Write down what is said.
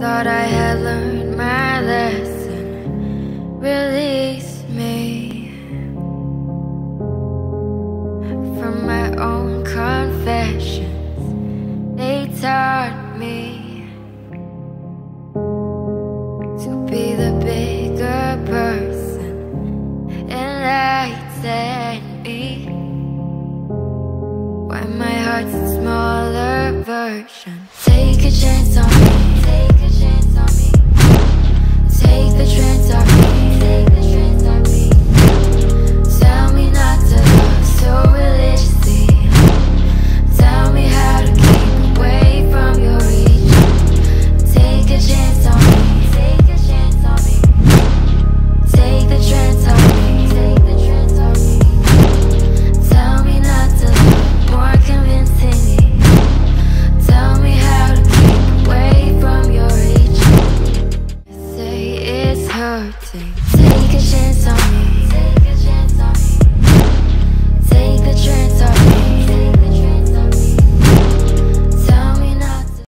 Thought I had learned my lesson. Release me from my own confessions. They taught me to be the bigger person, enlighten me when my heart's a smaller version. Take a chance on me. Take a chance on me. Take the chance on me. Take the chance on me. Tell me not to love so religiously. Tell me how to keep away from your reach. Take a chance on me. Take a chance on me. Take the chance on me. Take the chance on me. Tell me not to love more convincingly. Tell me how to keep away from your reach. Say it's hurting.